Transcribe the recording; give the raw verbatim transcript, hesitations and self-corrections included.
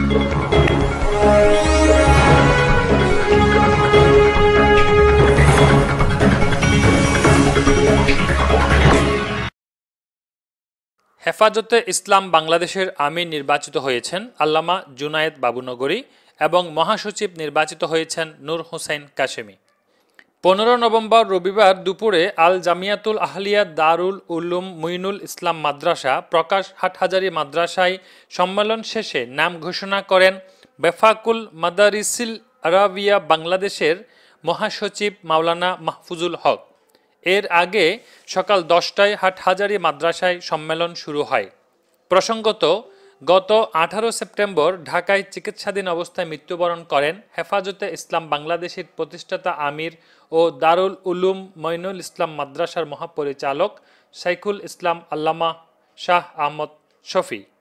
হেফাজতে ইসলাম বাংলাদেশের আমির নির্বাচিত হয়েছেন আল্লামা জুনায়েদ বাবুনগরী এবং মহাসচিব নির্বাচিত হয়েছেন নূর হোসেন কাশেমি। পনেরো নভেম্বর রবিবার দুপুরে আল জামিয়াতুল আহলিয়া দারুল উলুম মুইনুল ইসলাম মাদ্রাসা প্রকাশ হাটহাজারী মাদ্রাসায় সম্মেলন শেষে নাম ঘোষণা করেন বেফাকুল মাদারিসিল আরাবিয়া বাংলাদেশের মহাসচিব মাওলানা মাহফুজুল হক। এর আগে সকাল দশটায় হাটহাজারী মাদ্রাসায় সম্মেলন শুরু হয়। প্রসঙ্গত, গত আঠারো সেপ্টেম্বর ঢাকায় চিকিৎসাধীন অবস্থায় মৃত্যুবরণ করেন হেফাজতে ইসলাম বাংলাদেশের প্রতিষ্ঠাতা আমির ও দারুল উলুম মুইনুল ইসলাম মাদ্রাসার মহাপরিচালক শাইখুল ইসলাম আল্লামা শাহ আহমদ শফি।